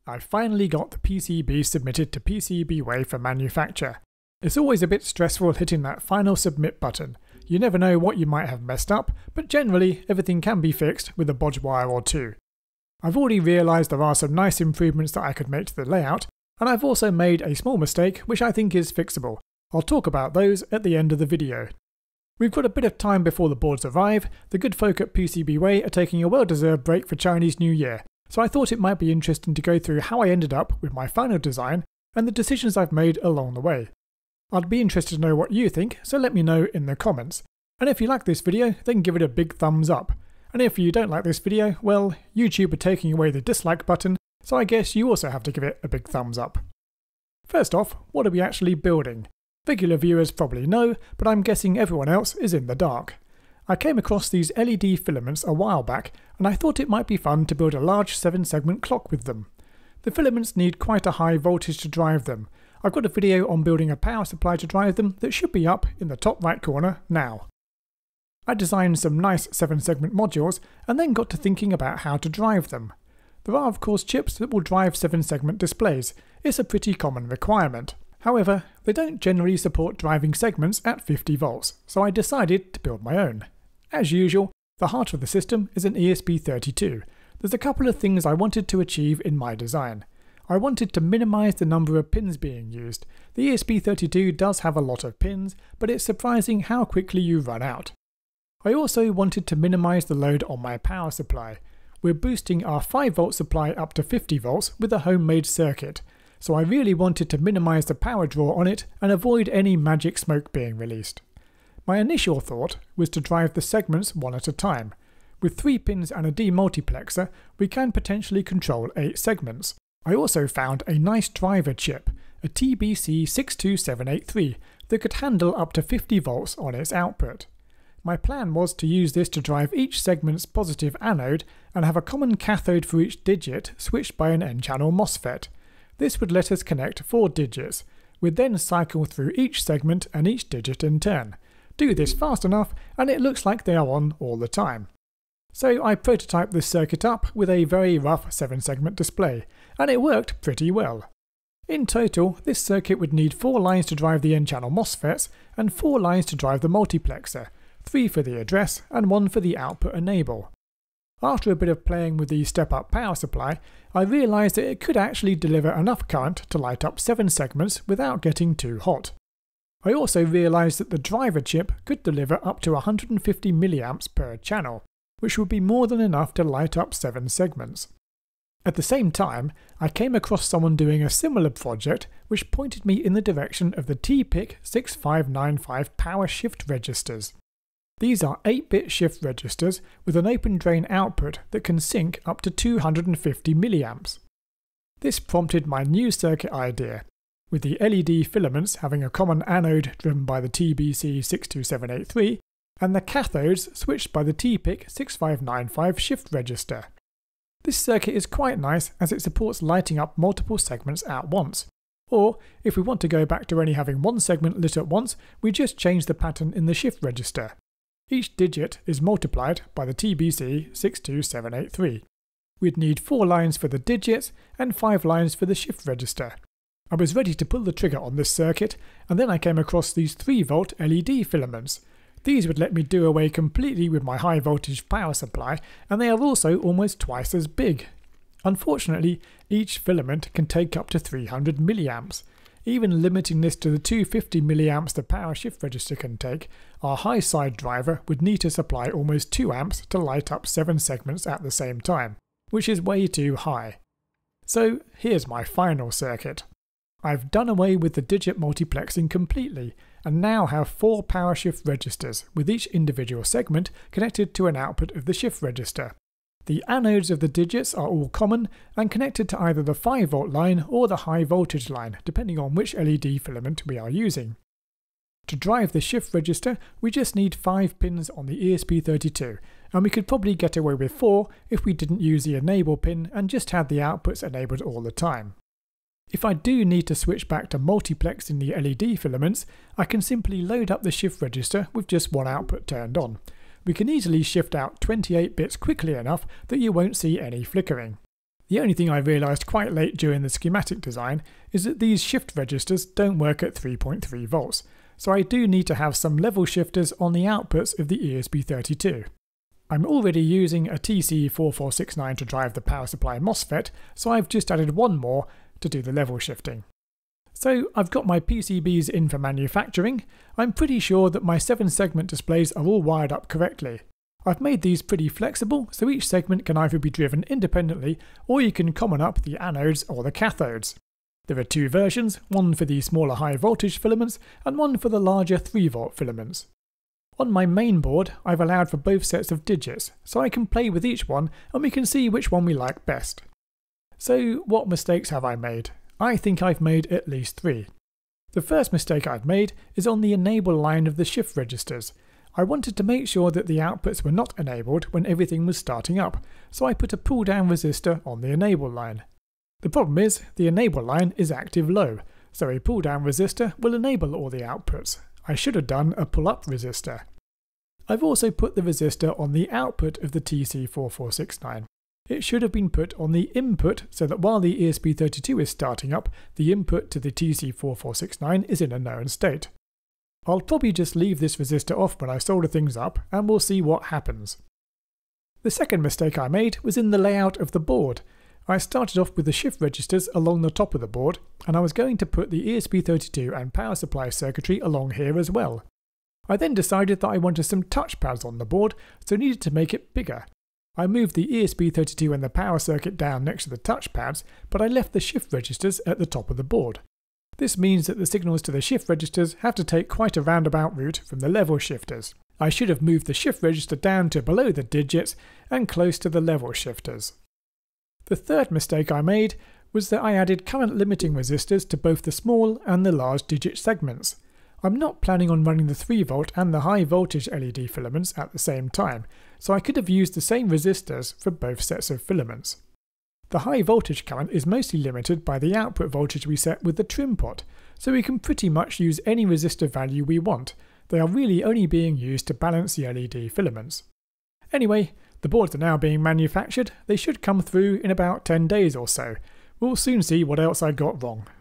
I finally got the PCB submitted to PCBWay for manufacture. It's always a bit stressful hitting that final submit button. You never know what you might have messed up, but generally everything can be fixed with a bodge wire or two. I've already realised there are some nice improvements that I could make to the layout, and I've also made a small mistake which I think is fixable. I'll talk about those at the end of the video. We've got a bit of time before the boards arrive. The good folk at PCBWay are taking a well-deserved break for Chinese New Year, so I thought it might be interesting to go through how I ended up with my final design and the decisions I've made along the way. I'd be interested to know what you think, so let me know in the comments. And if you like this video, then give it a big thumbs up. And if you don't like this video, well, YouTube are taking away the dislike button, so I guess you also have to give it a big thumbs up. First off, what are we actually building? Regular viewers probably know, but I'm guessing everyone else is in the dark. I came across these LED filaments a while back, and I thought it might be fun to build a large 7-segment clock with them. The filaments need quite a high voltage to drive them. I've got a video on building a power supply to drive them that should be up in the top right corner now. I designed some nice 7-segment modules and then got to thinking about how to drive them. There are of course chips that will drive 7-segment displays. It's a pretty common requirement. However, they don't generally support driving segments at 50 volts, so I decided to build my own. As usual, the heart of the system is an ESP32. There's a couple of things I wanted to achieve in my design. I wanted to minimise the number of pins being used. The ESP32 does have a lot of pins, but it's surprising how quickly you run out. I also wanted to minimise the load on my power supply. We're boosting our 5 volt supply up to 50 volts with a homemade circuit, so I really wanted to minimise the power draw on it and avoid any magic smoke being released. My initial thought was to drive the segments one at a time. With 3 pins and a demultiplexer, we can potentially control 8 segments. I also found a nice driver chip, a TBC62783, that could handle up to 50 volts on its output. My plan was to use this to drive each segment's positive anode and have a common cathode for each digit switched by an N-channel MOSFET. This would let us connect 4 digits. We'd then cycle through each segment and each digit in turn. Do this fast enough and it looks like they are on all the time. So I prototyped this circuit up with a very rough 7-segment display, and it worked pretty well. In total, this circuit would need 4 lines to drive the N-channel MOSFETs and 4 lines to drive the multiplexer, 3 for the address and 1 for the output enable. After a bit of playing with the step-up power supply, I realised that it could actually deliver enough current to light up 7 segments without getting too hot. I also realised that the driver chip could deliver up to 150 mA per channel, which would be more than enough to light up 7 segments. At the same time, I came across someone doing a similar project which pointed me in the direction of the TPIC6595 power shift registers. These are 8-bit shift registers with an open drain output that can sync up to 250 mA. This prompted my new circuit idea, with the LED filaments having a common anode driven by the TBC62783 and the cathodes switched by the TPIC6595 shift register. This circuit is quite nice as it supports lighting up multiple segments at once. Or, if we want to go back to only having 1 segment lit at once, we just change the pattern in the shift register. Each digit is multiplied by the TBC62783. We'd need 4 lines for the digits and 5 lines for the shift register. I was ready to pull the trigger on this circuit, and then I came across these 3-volt LED filaments. These would let me do away completely with my high voltage power supply, and they are also almost twice as big. Unfortunately, each filament can take up to 300 mA. Even limiting this to the 250 mA the power shift register can take, our high side driver would need to supply almost 2 amps to light up 7 segments at the same time, which is way too high. So here's my final circuit. I've done away with the digit multiplexing completely, and now have 4 power shift registers, with each individual segment connected to an output of the shift register. The anodes of the digits are all common and connected to either the 5 volt line or the high voltage line, depending on which LED filament we are using. To drive the shift register, we just need 5 pins on the ESP32, and we could probably get away with 4 if we didn't use the enable pin and just had the outputs enabled all the time. If I do need to switch back to multiplexing the LED filaments, I can simply load up the shift register with just 1 output turned on. We can easily shift out 28 bits quickly enough that you won't see any flickering. The The only thing I realised quite late during the schematic design is that these shift registers don't work at 3.3 volts, so I do need to have some level shifters on the outputs of the ESP32. I'm already using a TC4469 to drive the power supply MOSFET, so I've just added one more to do the level shifting. So I've got my PCBs in for manufacturing. I'm pretty sure that my 7-segment displays are all wired up correctly. I've made these pretty flexible, so each segment can either be driven independently or you can common up the anodes or the cathodes. There are 2 versions, one for the smaller high voltage filaments and one for the larger 3-volt filaments. On my main board, I've allowed for both sets of digits, so I can play with each one and we can see which one we like best. So what mistakes have I made? I think I've made at least 3. The first mistake I've made is on the enable line of the shift registers. I wanted to make sure that the outputs were not enabled when everything was starting up, so I put a pull-down resistor on the enable line. The problem is, the enable line is active low, so a pull-down resistor will enable all the outputs. I should have done a pull-up resistor. I've also put the resistor on the output of the TC4469. It should have been put on the input so that while the ESP32 is starting up, the input to the TC4469 is in a known state. I'll probably just leave this resistor off when I solder things up and we'll see what happens. The second mistake I made was in the layout of the board. I started off with the shift registers along the top of the board and I was going to put the ESP32 and power supply circuitry along here as well. I then decided that I wanted some touchpads on the board, so needed to make it bigger. I moved the ESP32 and the power circuit down next to the touchpads, but I left the shift registers at the top of the board. This means that the signals to the shift registers have to take quite a roundabout route from the level shifters. I should have moved the shift register down to below the digits and close to the level shifters. The third mistake I made was that I added current limiting resistors to both the small and the large digit segments. I'm not planning on running the 3V and the high voltage LED filaments at the same time, so I could have used the same resistors for both sets of filaments. The high voltage current is mostly limited by the output voltage we set with the trim pot, so we can pretty much use any resistor value we want. They are really only being used to balance the LED filaments. Anyway, the boards are now being manufactured. They should come through in about 10 days or so. We'll soon see what else I got wrong.